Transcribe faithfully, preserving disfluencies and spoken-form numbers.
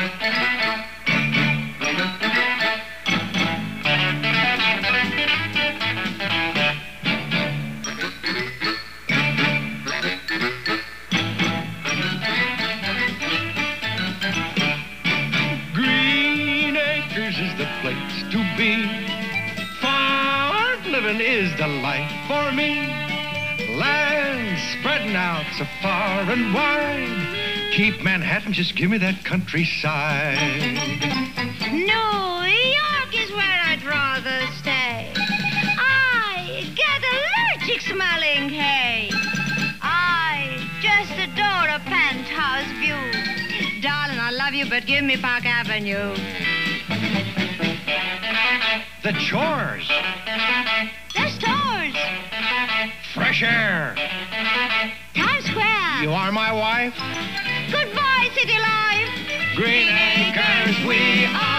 Green Acres is the place to be. Farm living is the life for me. Land spreading out so far and wide. Keep Manhattan, just give me that countryside. New York is where I'd rather stay. I get allergic smelling hay. I just adore a penthouse view. Darling, I love you, but give me Park Avenue. The chores. The stores. Fresh air. Times Square. You are my wife. Goodbye, city life. Green Acres, we are.